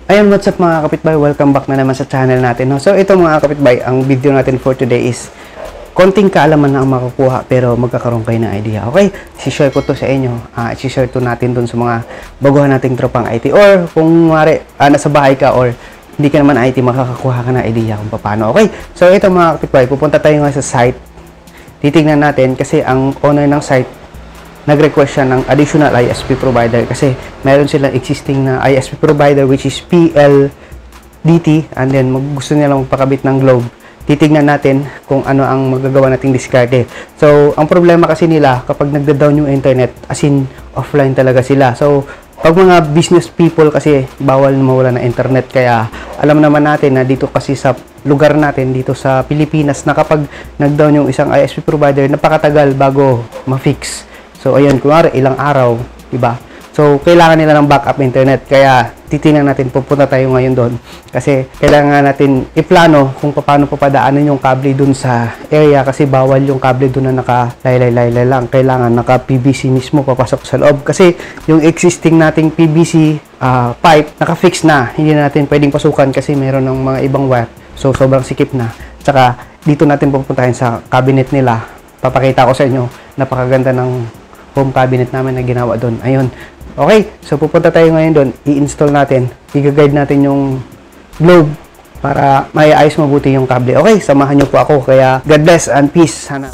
Ayun, what's up mga kapitbahay? Welcome back na naman sa channel natin. No? So ito mga kapitbahay, ang video natin for today is konting kaalaman na ang makukuha pero magkakaroon kayo ng idea. Okay? I-share ko to sa inyo. I-share to natin dun sa mga baguhan nating tropang IT. Or kung nasa bahay ka or hindi ka naman IT, makakakuha ka ng idea kung paano. Okay? So ito mga kapitbahay, pupunta tayo nga sa site. Titignan natin kasi ang owner ng site nag-request siya ng additional ISP provider kasi meron silang existing na ISP provider which is PLDT, and then gusto nilang magpakabit ng Globe. Titignan natin kung ano ang magagawa nating diskarte. So, ang problema kasi nila kapag nagda-down yung internet, as in offline talaga sila. So, pag mga business people kasi bawal na mawala ng internet, kaya alam naman natin na dito kasi sa lugar natin dito sa Pilipinas na kapag nag-down yung isang ISP provider, napakatagal bago ma-fix. So, ayun, kunwari, ilang araw, diba? So, kailangan nila ng backup internet. Kaya, titingnan natin, pupunta tayo ngayon doon. Kasi, kailangan natin iplano kung paano papadaanan yung kable doon sa area. Kasi, bawal yung kable doon na naka-laylay lang. Kailangan naka-PVC mismo papasok sa loob. Kasi, yung existing nating PVC pipe, naka-fix na. Hindi na natin pwedeng pasukan kasi meron ng mga ibang wire. So, sobrang sikip na. Tsaka, dito natin pupuntahin sa cabinet nila. Papakita ko sa inyo, napakaganda ng home cabinet namin na ginawa doon. Ayun. Okay, so pupunta tayo ngayon doon. I-install natin. I-guide natin yung Globe para maiayos mabuti yung kable. Okay, samahan nyo po ako. Kaya God bless and peace. Sana.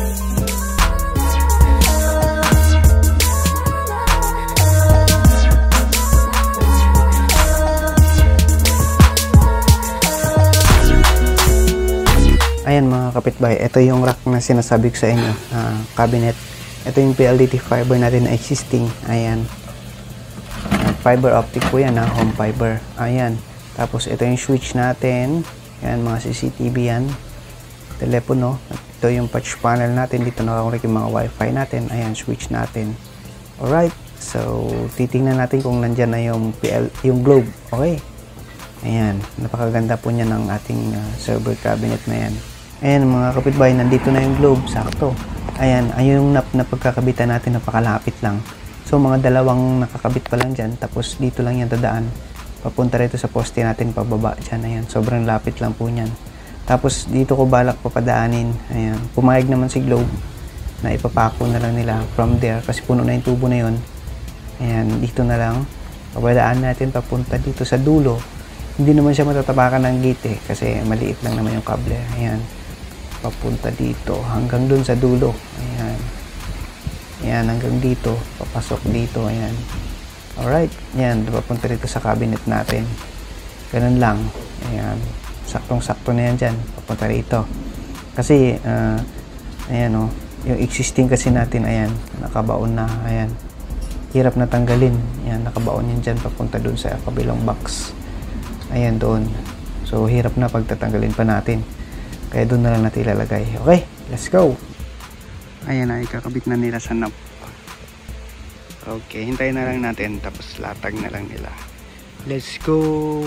Ayan mga kapitbahay, ito yung rack na sinasabi ko sa inyo, cabinet. Ito yung PLDT fiber natin na existing. Ayan. Fiber optic po yan, home fiber. Ayan. Tapos ito yung switch natin. Ayan, mga CCTV yan. Telepono. Ito yung patch panel natin. Dito nakakonect yung mga wifi natin. Ayan, switch natin. Alright. So, titingnan natin kung nandyan na yung Globe. Okay. Ayan. Napakaganda po niya ng ating server cabinet na yan. Ayan mga kapitbahay, nandito na yung Globe. Sakto. Ayan, ayun yung pagkakabitan natin, napakalapit lang. So, mga dalawang nakakabit pa lang dyan. Tapos, dito lang yan dadaan. Papunta rito sa poste natin, pababa dyan. Ayan, sobrang lapit lang po yan. Tapos, dito ko balak papadaanin. Ayan, pumayag naman si Globe na ipapako na lang nila from there. Kasi puno na yung tubo na yun. Ayan, dito na lang. Papadaan natin papunta dito sa dulo. Hindi naman siya matatapakan ng gate kasi maliit lang naman yung kable. Ayan. Papunta dito hanggang dun sa dulo. Ayan. Ayan, hanggang dito. Papasok dito. Ayan. Alright. Ayan, papunta dito sa cabinet natin. Ganun lang. Ayan. Saktong-sakto na yan dyan. Papunta dito. Kasi, ayan o. Yung existing kasi natin, ayan. Nakabaon na. Ayan. Hirap na tanggalin. Ayan, nakabaon yan dyan. Papunta dun sa kabilang box. Ayan, doon. So, hirap na pagtatanggalin pa natin. Kaya doon na lang natin ilalagay. Okay, let's go. Ayan na, ikakabit na nila sa knob. Okay, hintayin na lang natin. Tapos latag na lang nila. Let's go.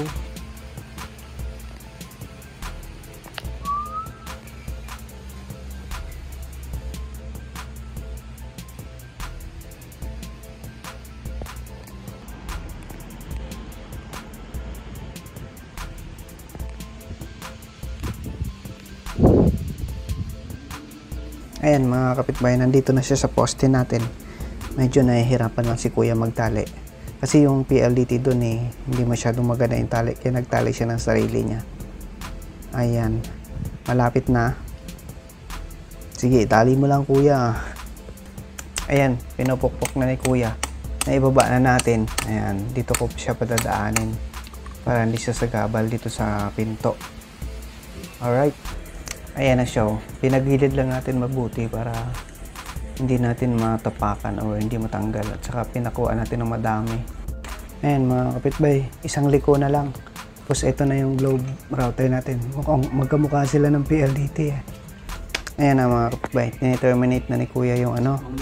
Ayan mga kapitbahay, nandito na siya sa poste natin. Medyo nahihirapan lang si kuya magtali. Kasi yung PLDT doon hindi masyadong maganda yung tali. Kaya nagtali siya ng sarili niya. Ayan. Malapit na. Sige, tali mo lang kuya. Ayan, pinupukpok na ni kuya. Naibaba na natin. Ayan, dito ko siya padadaanin. Para hindi siya sagabal dito sa pinto. Alright. Ayan na siya. Pinaghilid lang natin mabuti para hindi natin matapakan o hindi matanggal. At saka pinakuha natin ng madami. Ayan mga kapitbay, isang liko na lang. Tapos ito na yung Globe router natin. Mukhang magkamukha sila ng PLDT. Ayan na mga kapitbay. Terminate na ni kuya yung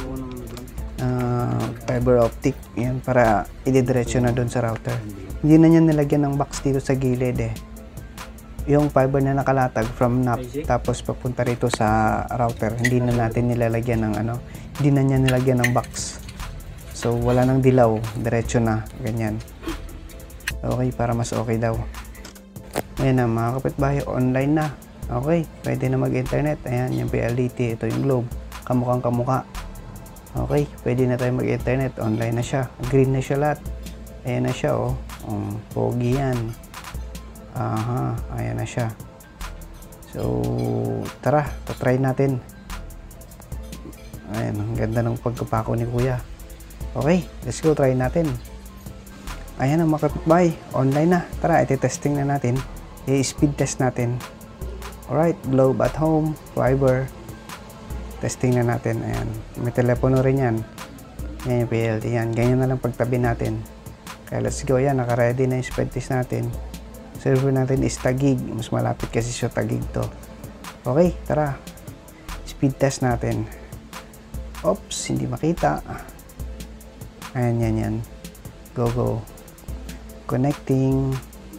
fiber optic. Ayan, para ididiretso na doon sa router. Hindi na niya nilagyan ng box dito sa gilid yung fiber na nakalatag from NAP tapos papunta rito sa router, hindi na natin nilalagyan ng hindi na niya nilagyan ng box. So wala nang dilaw, diretso na ganyan. Okay, para mas okay daw. Ayan na mga kapitbahay, online na. Okay, pwede na mag-internet. Ayan, yung PLDT, ito yung globe. Kamukhang kamukha. Okay, pwede na tayo mag-internet. Online na siya. Green na siya lahat. Ayan na siya, oh. Pogi yan. Aha, ayan na siya. So, tara, try natin. Ayan, ang ganda ng pagkapako ni kuya. Okay, let's go, try natin. Ayan ang mga kapitbahay, online na. Tara, iti-testing na natin. I-speed test natin. Alright, globe at home, fiber. Testing na natin. Ayan, may telepono rin yan. Ayan yung PLT yan. Ganyan na lang pagtabi natin. Kaya let's go. Ayan, naka-ready na yung speed test natin. Server natin is Taguig. Mas malapit kasi sa Taguig to. Okay, tara. Speed test natin. Oops, hindi makita. Ayan, yan. Go, go. Connecting.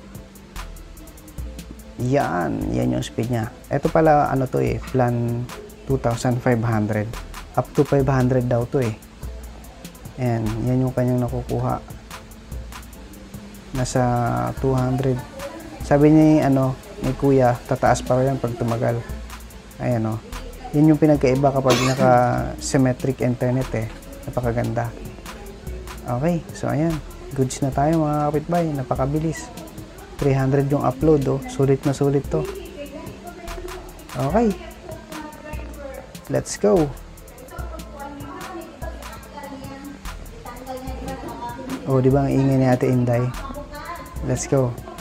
Yan yung speed niya. Ito pala, ano to eh, plan 2,500. Up to 500 daw to eh. Ayan, yan yung kanyang nakukuha. Nasa 200. Sabi niya ni kuya, tataas pa yan pag tumagal. Ayan o. Yan yung pinagkaiba kapag naka-symmetric internet eh. Napakaganda. Okay, so ayan. Goods na tayo mga kapitbahay. Napakabilis. 300 yung upload oh. Sulit na sulit to. Okay. Let's go. Oh, di ba ang ingay ni Ate Inday? Let's go.